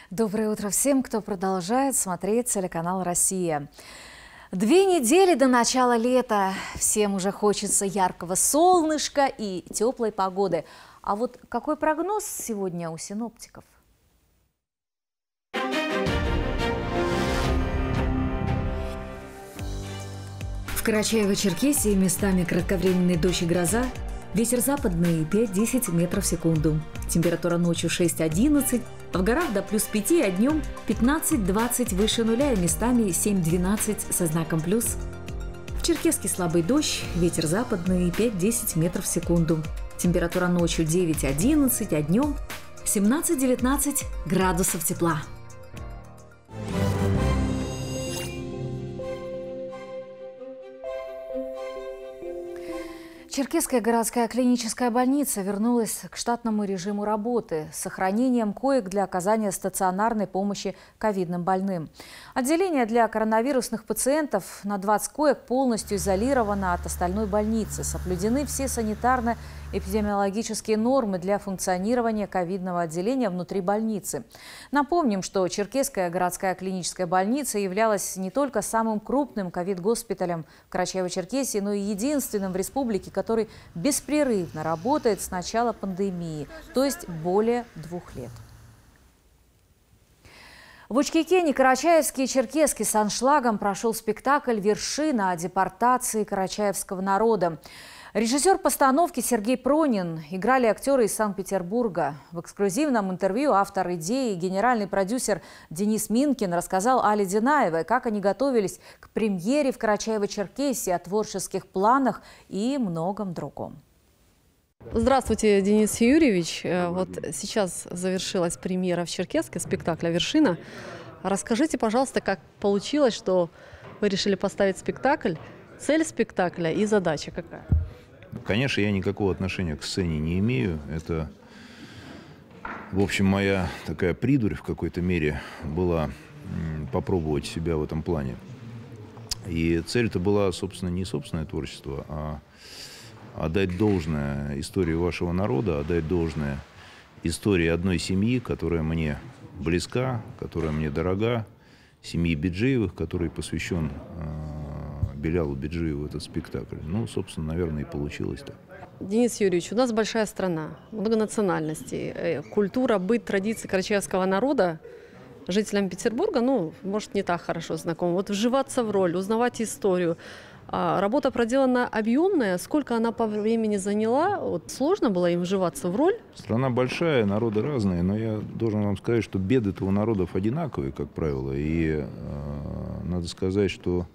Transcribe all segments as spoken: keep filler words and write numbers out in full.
Доброе утро всем, кто продолжает смотреть телеканал «Россия». Две недели до начала лета. Всем уже хочется яркого солнышка и теплой погоды. А вот какой прогноз сегодня у синоптиков? В Карачаево-Черкесии местами кратковременный дождь и гроза. Ветер западный пять-десять метров в секунду. Температура ночью шесть-одиннадцать, в горах до плюс пяти, а днем пятнадцать-двадцать выше нуля и местами семь-двенадцать со знаком плюс. В Черкесске слабый дождь, ветер западный пять-десять метров в секунду. Температура ночью девять-одиннадцать, а днем семнадцать-девятнадцать градусов тепла. Черкесская городская клиническая больница вернулась к штатному режиму работы с сохранением коек для оказания стационарной помощи ковидным больным. Отделение для коронавирусных пациентов на двадцать коек полностью изолировано от остальной больницы. Соблюдены все санитарно-эпидемиологические нормы для функционирования ковидного отделения внутри больницы. Напомним, что Черкесская городская клиническая больница являлась не только самым крупным ковид-госпиталем в Карачаево-Черкесии, но и единственным в республике, который беспрерывно работает с начала пандемии, то есть более двух лет. В Учкекене, Карачаевске и Черкесске с аншлагом прошел спектакль «Вершина» о депортации карачаевского народа. Режиссер постановки Сергей Пронин, играли актеры из Санкт-Петербурга. В эксклюзивном интервью автор идеи и генеральный продюсер Денис Минкин рассказал Алле Динаевой, как они готовились к премьере в Карачаево-Черкесии, о творческих планах и многом другом. Здравствуйте, Денис Юрьевич. Вот сейчас завершилась премьера в Черкесске спектакля «Вершина». Расскажите, пожалуйста, как получилось, что вы решили поставить спектакль, цель спектакля и задача какая? Конечно, я никакого отношения к сцене не имею. Это, в общем, моя такая придурь в какой-то мере была попробовать себя в этом плане. И цель-то была, собственно, не собственное творчество, а отдать должное истории вашего народа, отдать должное истории одной семьи, которая мне близка, которая мне дорога, семьи Биджиевых, которой посвящен э, Белялу Биджиеву этот спектакль. Ну, собственно, наверное, и получилось так. Денис Юрьевич, у нас большая страна, много национальностей, культура, быт, традиции карачаевского народа жителям Петербурга, ну, может, не так хорошо знакома. Вот вживаться в роль, узнавать историю. А работа проделана объемная. Сколько она по времени заняла? Вот сложно было им вживаться в роль? Страна большая, народы разные, но я должен вам сказать, что беды-то у народов одинаковые, как правило. И э, надо сказать, что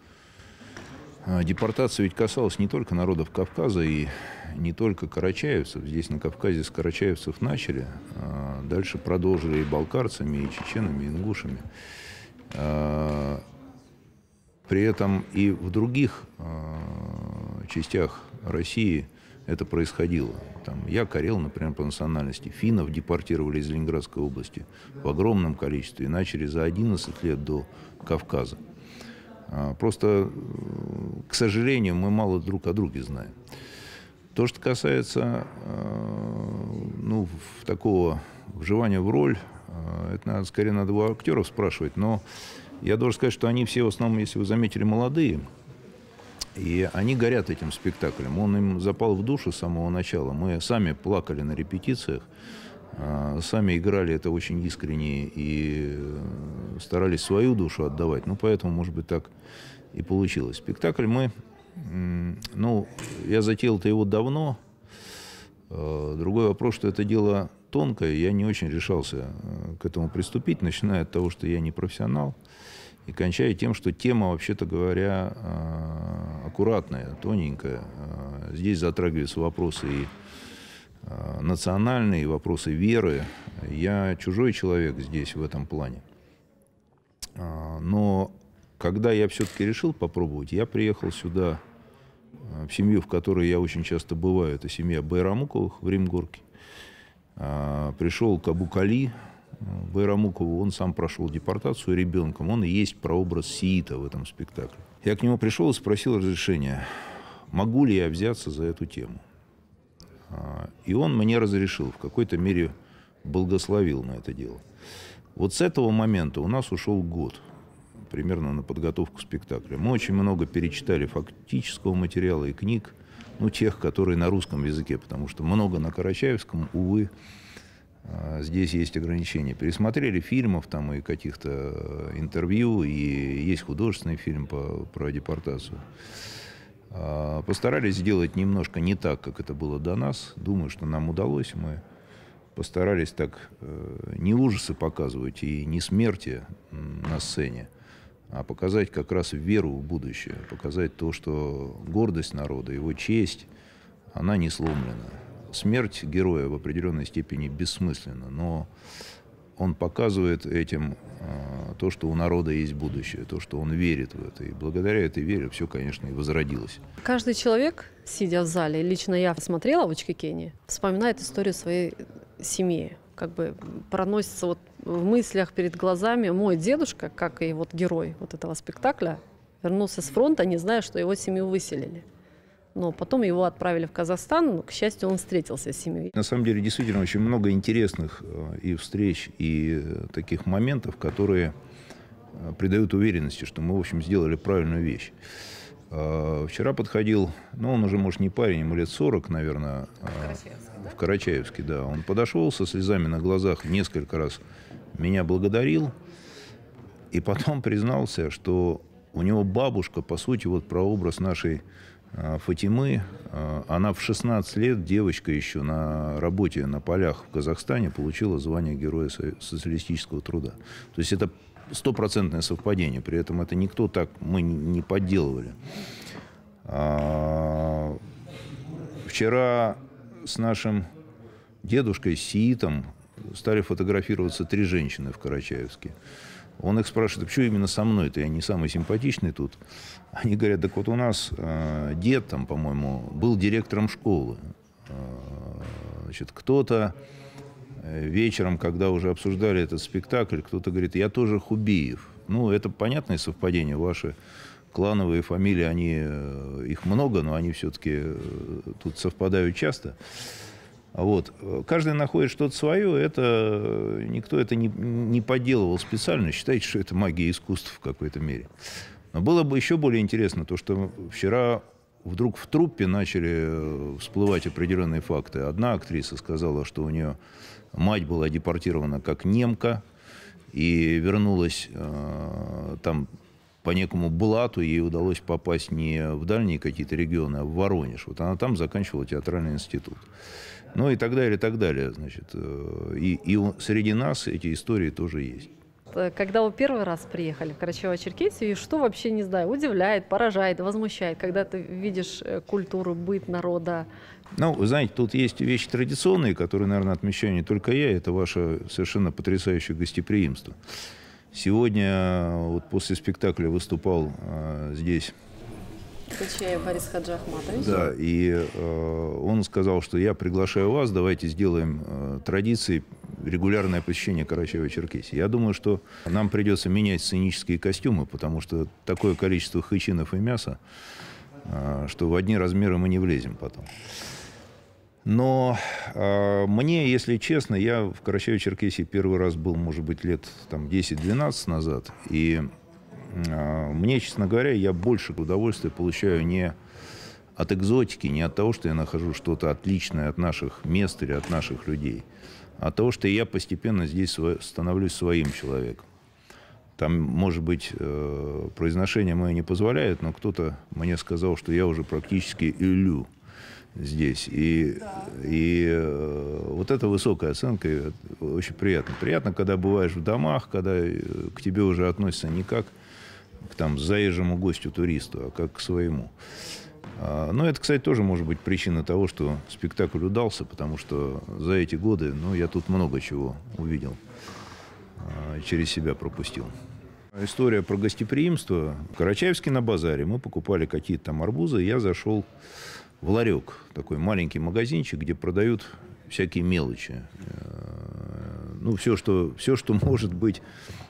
э, депортация ведь касалась не только народов Кавказа и не только карачаевцев. Здесь на Кавказе с карачаевцев начали, э, дальше продолжили и балкарцами, и чеченами, и ингушами. Э, При этом и в других э, частях России это происходило. Там, я карел, например, по национальности. Финнов депортировали из Ленинградской области в огромном количестве. И начали за одиннадцать лет до Кавказа. А, просто, к сожалению, мы мало друг о друге знаем. То, что касается э, ну, такого вживания в роль, э, это надо, скорее надо у актеров спрашивать, но я должен сказать, что они все в основном, если вы заметили, молодые. И они горят этим спектаклем. Он им запал в душу с самого начала. Мы сами плакали на репетициях, сами играли это очень искренне и старались свою душу отдавать. Ну, поэтому, может быть, так и получилось. Спектакль мы... Ну, я затеял-то его давно. Другой вопрос, что это дело тонкое. Я не очень решался к этому приступить, начиная от того, что я не профессионал, и кончая тем, что тема, вообще-то говоря, аккуратная, тоненькая. Здесь затрагиваются вопросы и национальные, и вопросы веры. Я чужой человек здесь в этом плане. Но когда я все-таки решил попробовать, я приехал сюда в семью, в которой я очень часто бываю. Это семья Байрамуковых в Римгорке. Пришел к Абу-Кали Байрамукову, он сам прошел депортацию ребенком, он и есть прообраз сиита в этом спектакле. Я к нему пришел и спросил разрешения, могу ли я взяться за эту тему. И он мне разрешил, в какой-то мере благословил на это дело. Вот с этого момента у нас ушел год примерно на подготовку спектакля. Мы очень много перечитали фактического материала и книг, ну, тех, которые на русском языке, потому что много на карачаевском, увы, здесь есть ограничения. Пересмотрели фильмов там и каких-то интервью, и есть художественный фильм по, про депортацию. Постарались сделать немножко не так, как это было до нас. Думаю, что нам удалось. Мы постарались так не ужасы показывать и не смерти на сцене, а показать как раз веру в будущее, показать то, что гордость народа, его честь, она не сломлена. Смерть героя в определенной степени бессмысленна, но он показывает этим э, то, что у народа есть будущее, то, что он верит в это. И благодаря этой вере все, конечно, и возродилось. Каждый человек, сидя в зале, лично я смотрела в Очкекене, вспоминает историю своей семьи. Как бы проносится вот в мыслях перед глазами. Мой дедушка, как и вот герой вот этого спектакля, вернулся с фронта, не зная, что его семью выселили. Но потом его отправили в Казахстан, но, к счастью, он встретился с семьей. На самом деле, действительно, очень много интересных и встреч, и таких моментов, которые придают уверенности, что мы, в общем, сделали правильную вещь. Вчера подходил, ну, он уже, может, не парень, ему лет сорок, наверное, в Карачаевске, да? В Карачаевске, да. Он подошел со слезами на глазах, несколько раз меня благодарил, и потом признался, что у него бабушка, по сути, вот прообраз нашей Фатимы. Она в шестнадцать лет, девочка еще на работе на полях в Казахстане, получила звание Героя социалистического труда. То есть это стопроцентное совпадение. При этом это никто так, мы не подделывали. А, вчера с нашим дедушкой Сиитом стали фотографироваться три женщины в Карачаевске. Он их спрашивает: а почему именно со мной-то, я не самый симпатичный тут? Они говорят: так вот у нас э, дед там, по-моему, был директором школы. Э, значит, кто-то вечером, когда уже обсуждали этот спектакль, кто-то говорит: я тоже Хубиев. Ну, это понятное совпадение. Ваши клановые фамилии, они, их много, но они все-таки тут совпадают часто. Вот. Каждый находит что-то свое. Это, никто это не, не подделывал специально. Считайте, что это магия искусств в какой-то мере. Но было бы еще более интересно то, что вчера вдруг в труппе начали всплывать определенные факты. Одна актриса сказала, что у нее мать была депортирована как немка и вернулась э, там по некому блату. Ей удалось попасть не в дальние какие-то регионы, а в Воронеж. Вот она там заканчивала театральный институт. Ну и так далее, и так далее. Значит, и, и среди нас эти истории тоже есть. Когда вы первый раз приехали в Карачаево-Черкесию, что вообще, не знаю, удивляет, поражает, возмущает, когда ты видишь культуру, быт народа? Ну, вы знаете, тут есть вещи традиционные, которые, наверное, отмечаю не только я. Это ваше совершенно потрясающее гостеприимство. Сегодня, вот после спектакля, выступал э, здесь Кучаев Борис Хаджи-Ахматович. Да, и э, он сказал, что я приглашаю вас, давайте сделаем э, традицией регулярное посещение Карачаево-Черкесии. Я думаю, что нам придется менять сценические костюмы, потому что такое количество хычинов и мяса, э, что в одни размеры мы не влезем потом. Но э, мне, если честно, я в Карачаево-Черкесии первый раз был, может быть, лет там, десять-двенадцать назад, и мне, честно говоря, я больше удовольствия получаю не от экзотики, не от того, что я нахожу что-то отличное от наших мест или от наших людей, а от того, что я постепенно здесь становлюсь своим человеком. Там, может быть, произношение мое не позволяет, но кто-то мне сказал, что я уже практически илю здесь. И, да. и вот эта высокая оценка очень приятно. Приятно, когда бываешь в домах, когда к тебе уже относятся не как к там, заезжему гостю-туристу, а как к своему. Но это, кстати, тоже может быть причина того, что спектакль удался, потому что за эти годы ну, я тут много чего увидел, через себя пропустил. История про гостеприимство. В Карачаевске на базаре мы покупали какие-то там арбузы, и я зашел в ларек, такой маленький магазинчик, где продают всякие мелочи. Ну, все, что, все, что может быть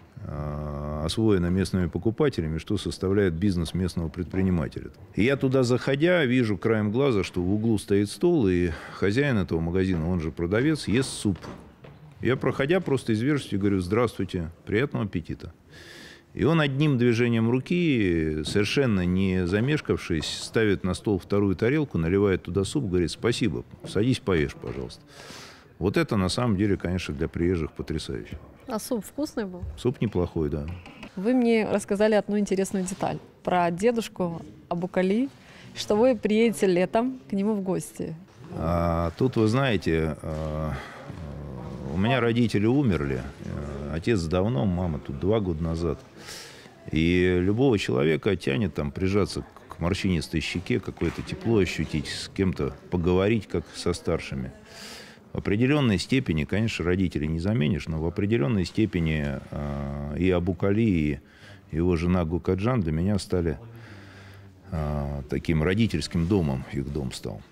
освоено местными покупателями, что составляет бизнес местного предпринимателя. И я туда заходя, вижу краем глаза, что в углу стоит стол, и хозяин этого магазина, он же продавец, ест суп. Я, проходя, просто из вежливости говорю: здравствуйте, приятного аппетита. И он одним движением руки, совершенно не замешкавшись, ставит на стол вторую тарелку, наливает туда суп, говорит: спасибо, садись, поешь, пожалуйста. Вот это, на самом деле, конечно, для приезжих потрясающе. А суп вкусный был? Суп неплохой, да. Вы мне рассказали одну интересную деталь про дедушку Абукали, что вы приедете летом к нему в гости. А, тут, вы знаете, а, у меня родители умерли. Отец давно, мама тут два года назад. И любого человека тянет там прижаться к морщинистой щеке, какое-то тепло ощутить, с кем-то поговорить, как со старшими. В определенной степени, конечно, родителей не заменишь, но в определенной степени э, и Абукали, и его жена Гукаджан для меня стали э, таким родительским домом, их дом стал.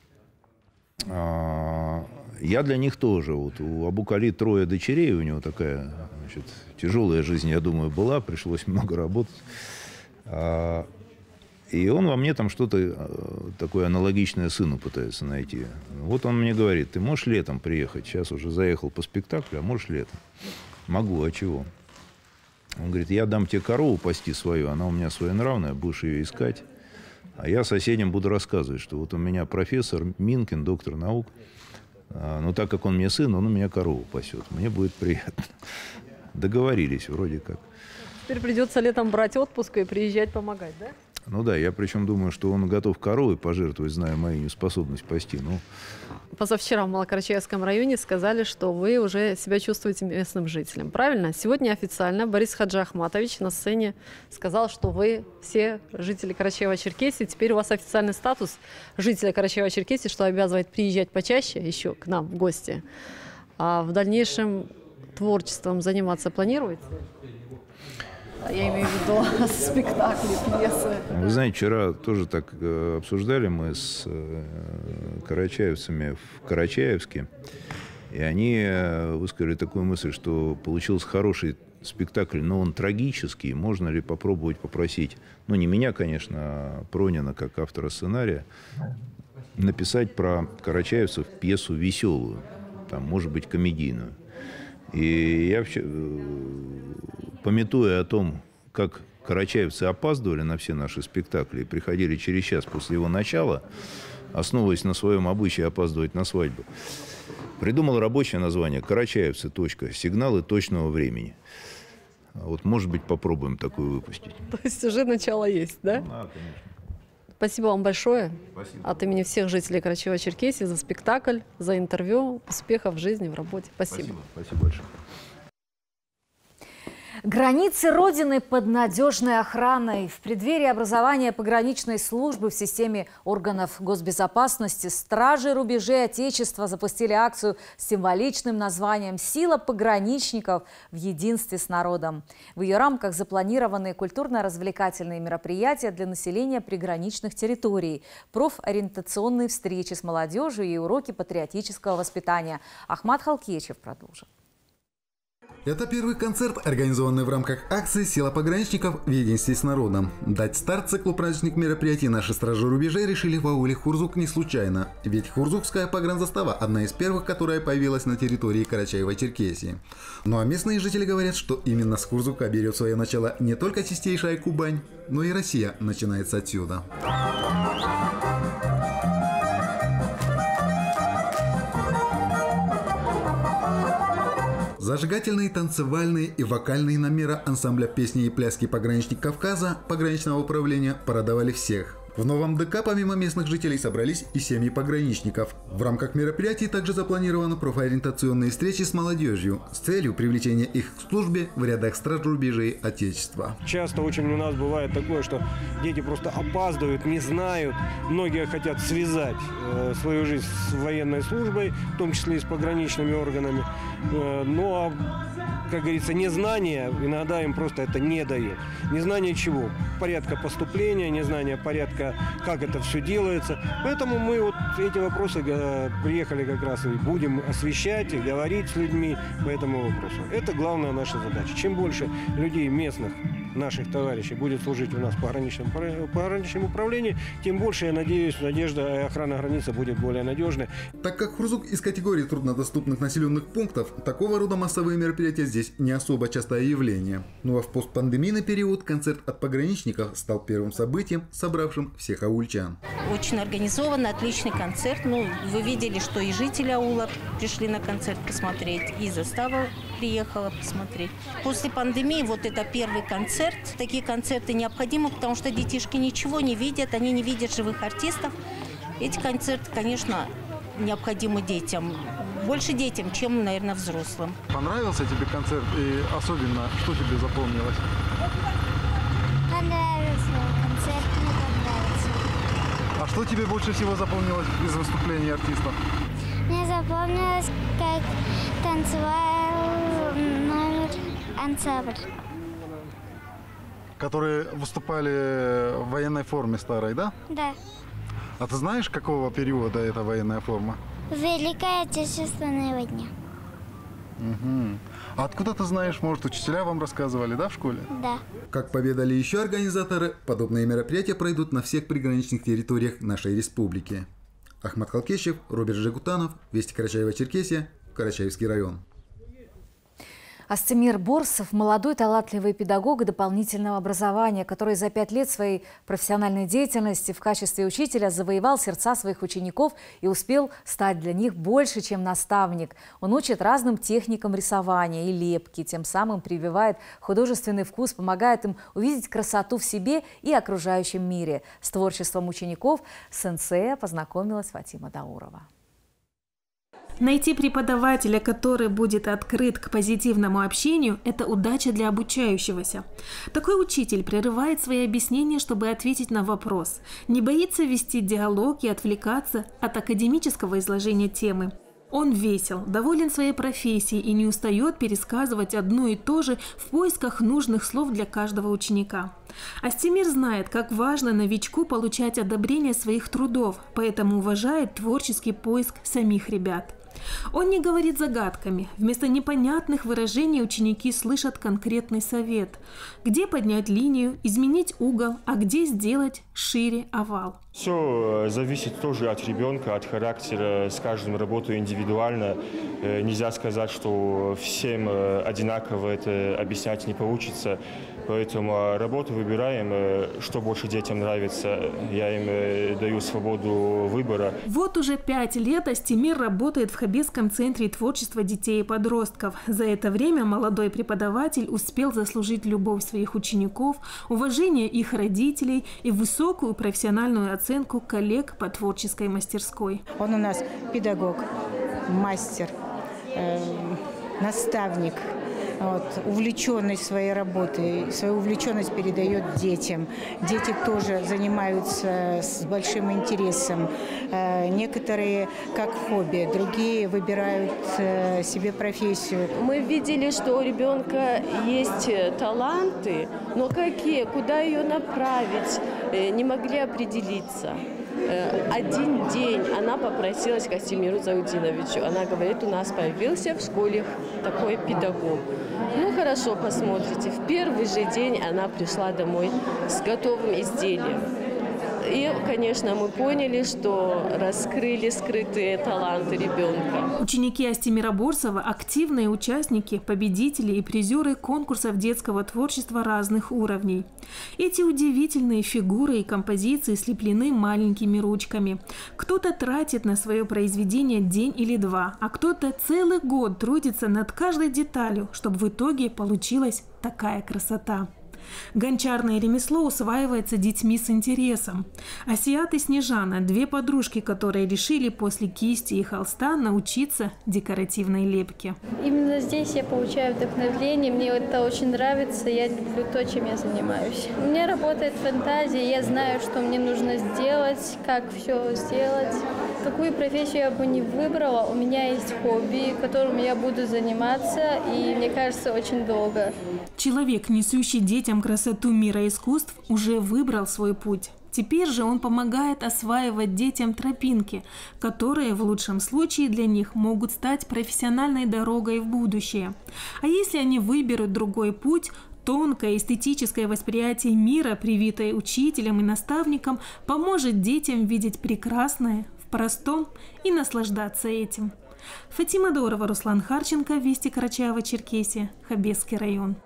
А, я для них тоже. Вот у Абукали трое дочерей, у него такая, значит, тяжелая жизнь, я думаю, была, пришлось много работать. А, и он во мне там что-то такое аналогичное сыну пытается найти. Вот он мне говорит: ты можешь летом приехать? Сейчас уже заехал по спектаклю, а можешь летом? Могу, а чего? Он говорит: я дам тебе корову пасти свою, она у меня своенравная, будешь ее искать. А я соседям буду рассказывать, что вот у меня профессор Минкин, доктор наук, а, но так как он мне сын, он у меня корову пасет. Мне будет приятно. Договорились вроде как. Теперь придется летом брать отпуск и приезжать помогать, да? Ну да, я причем думаю, что он готов коровой пожертвовать, зная мою неспособность пасти. Ну, позавчера в Малокарачаевском районе сказали, что вы уже себя чувствуете местным жителем. Правильно? Сегодня официально Борис Хаджи-Ахматович на сцене сказал, что вы все жители Карачаева-Черкесии. Теперь у вас официальный статус жителя Карачаева-Черкесии, что обязывает приезжать почаще еще к нам в гости. А в дальнейшем творчеством заниматься планируете? Я имею в виду спектакли, пьесы. Вы знаете, вчера тоже так э, обсуждали мы с э, карачаевцами в Карачаевске. И они э, высказали такую мысль, что получился хороший спектакль, но он трагический. Можно ли попробовать попросить, ну не меня, конечно, а Пронина, как автора сценария, написать про карачаевцев пьесу веселую, там, может быть, комедийную. И я, памятуя о том, как карачаевцы опаздывали на все наши спектакли и приходили через час после его начала, основываясь на своем обычае опаздывать на свадьбу, придумал рабочее название «Карачаевцы. Точка. Сигналы точного времени». Вот, может быть, попробуем такую выпустить. То есть уже начало есть, да? Да, конечно. Спасибо вам большое. Спасибо. От имени всех жителей Карачаева-Черкесии за спектакль, за интервью, успехов в жизни, в работе. Спасибо. Спасибо, Спасибо большое. Границы Родины под надежной охраной. В преддверии образования пограничной службы в системе органов госбезопасности стражи рубежей Отечества запустили акцию с символичным названием «Сила пограничников в единстве с народом». В ее рамках запланированы культурно-развлекательные мероприятия для населения приграничных территорий, профориентационные встречи с молодежью и уроки патриотического воспитания. Ахмат Халкечев продолжит. Это первый концерт, организованный в рамках акции «Сила пограничников в единстве с народом». Дать старт циклу праздничных мероприятий наши стражи рубежей решили в ауле Хурзук не случайно. Ведь Хурзукская погранзастава – одна из первых, которая появилась на территории Карачаева-Черкесии. Ну а местные жители говорят, что именно с Хурзука берет свое начало не только чистейшая Кубань, но и Россия начинается отсюда. Зажигательные танцевальные и вокальные номера ансамбля песни и пляски «Пограничник Кавказа» пограничного управления порадовали всех. В новом ДК помимо местных жителей собрались и семьи пограничников. В рамках мероприятий также запланированы профориентационные встречи с молодежью с целью привлечения их к службе в рядах страж рубежей Отечества. Часто очень у нас бывает такое, что дети просто опаздывают, не знают. Многие хотят связать э, свою жизнь с военной службой, в том числе и с пограничными органами. Э, но, как говорится, незнание иногда им просто это не дает. Незнание чего? Порядка поступления, незнание порядка, как это все делается. Поэтому мы вот эти вопросы приехали как раз и будем освещать и говорить с людьми по этому вопросу. Это главная наша задача. Чем больше людей местных наших товарищей будет служить у нас в пограничном, пограничном управлении, тем больше, я надеюсь, надежда и охрана границы будет более надежной. Так как Хурзук из категории труднодоступных населенных пунктов, такого рода массовые мероприятия здесь не особо частое явление. Ну а в постпандемийный период концерт от пограничников стал первым событием, собравшим всех аульчан. Очень организованный, отличный концерт. Ну, вы видели, что и жители аула пришли на концерт посмотреть, и застава приехала посмотреть. После пандемии вот это первый концерт. Такие концерты необходимы, потому что детишки ничего не видят, они не видят живых артистов. Эти концерты, конечно, необходимы детям. Больше детям, чем, наверное, взрослым. Понравился тебе концерт и особенно, что тебе запомнилось? Понравился концерт, мне понравился. А что тебе больше всего запомнилось из выступлений артистов? Мне запомнилось, как танцевал номер ансамбль. Которые выступали в военной форме старой, да? Да. А ты знаешь, какого периода эта военная форма? Великая Отечественная война. Угу. А откуда ты знаешь, может, учителя вам рассказывали, да, в школе? Да. Как поведали еще организаторы, подобные мероприятия пройдут на всех приграничных территориях нашей республики. Ахмат Халкещев, Роберт Жигутанов, Вести Карачаево-Черкесия, Карачаевский район. Астемир Борсов – молодой талантливый педагог дополнительного образования, который за пять лет своей профессиональной деятельности в качестве учителя завоевал сердца своих учеников и успел стать для них больше, чем наставник. Он учит разным техникам рисования и лепки, тем самым прививает художественный вкус, помогает им увидеть красоту в себе и окружающем мире. С творчеством учеников сенсея познакомилась Фатима Даурова. Найти преподавателя, который будет открыт к позитивному общению, это удача для обучающегося. Такой учитель прерывает свои объяснения, чтобы ответить на вопрос. Не боится вести диалог и отвлекаться от академического изложения темы. Он весел, доволен своей профессией и не устает пересказывать одно и то же в поисках нужных слов для каждого ученика. Астемир знает, как важно новичку получать одобрение своих трудов, поэтому уважает творческий поиск самих ребят. Он не говорит загадками. Вместо непонятных выражений ученики слышат конкретный совет. Где поднять линию, изменить угол, а где сделать шире овал. Все зависит тоже от ребенка, от характера. С каждым работаю индивидуально. Нельзя сказать, что всем одинаково это объяснять не получится. Поэтому работу выбираем, что больше детям нравится. Я им даю свободу выбора. Вот уже пять лет Астемир работает в Хабесском центре творчества детей и подростков. За это время молодой преподаватель успел заслужить любовь своих учеников, уважение их родителей и высокую профессиональную оценку коллег по творческой мастерской. Он у нас педагог, мастер, э, наставник. Вот, увлеченный своей работой, свою увлеченность передает детям. Дети тоже занимаются с большим интересом. Э, некоторые как хобби, другие выбирают э, себе профессию. Мы видели, что у ребенка есть таланты, но какие, куда ее направить, э, не могли определиться. Один день она попросилась к Астемиру Заудиновичу. Она говорит, у нас появился в школе такой педагог. Ну хорошо, посмотрите. В первый же день она пришла домой с готовым изделием. И, конечно, мы поняли, что раскрыли скрытые таланты ребенка. Ученики Астемира Борсова – активные участники, победители и призеры конкурсов детского творчества разных уровней. Эти удивительные фигуры и композиции слеплены маленькими ручками. Кто-то тратит на свое произведение день или два, а кто-то целый год трудится над каждой деталью, чтобы в итоге получилась такая красота. Гончарное ремесло усваивается детьми с интересом. Асиат и Снежана – две подружки, которые решили после кисти и холста научиться декоративной лепке. Именно здесь я получаю вдохновение, мне это очень нравится, я люблю то, чем я занимаюсь. У меня работает фантазия, я знаю, что мне нужно сделать, как все сделать. Какую профессию я бы не выбрала, у меня есть хобби, которым я буду заниматься, и мне кажется, очень долго. Человек, несущий детям красоту мира искусств, уже выбрал свой путь. Теперь же он помогает осваивать детям тропинки, которые в лучшем случае для них могут стать профессиональной дорогой в будущее. А если они выберут другой путь, Тонкое эстетическое восприятие мира, привитое учителям и наставникам, поможет детям видеть прекрасное в простом и наслаждаться этим. Фатима Дорова, Руслан Харченко, Вести, Карачаево-Черкесия, Хабесский район.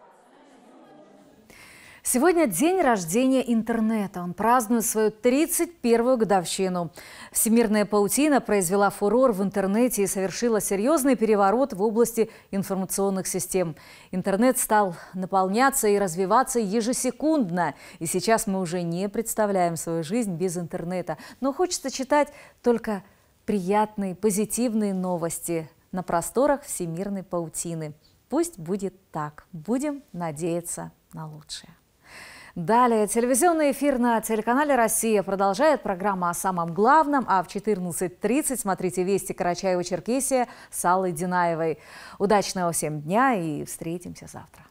Сегодня день рождения интернета. Он празднует свою тридцать первую годовщину. Всемирная паутина произвела фурор в интернете и совершила серьезный переворот в области информационных систем. Интернет стал наполняться и развиваться ежесекундно. И сейчас мы уже не представляем свою жизнь без интернета. Но хочется читать только приятные, позитивные новости на просторах всемирной паутины. Пусть будет так. Будем надеяться на лучшее. Далее телевизионный эфир на телеканале «Россия» продолжает программа о самом главном, а в четырнадцать тридцать смотрите «Вести» Карачаево-Черкесия с Аллой Динаевой. Удачного всем дня и встретимся завтра.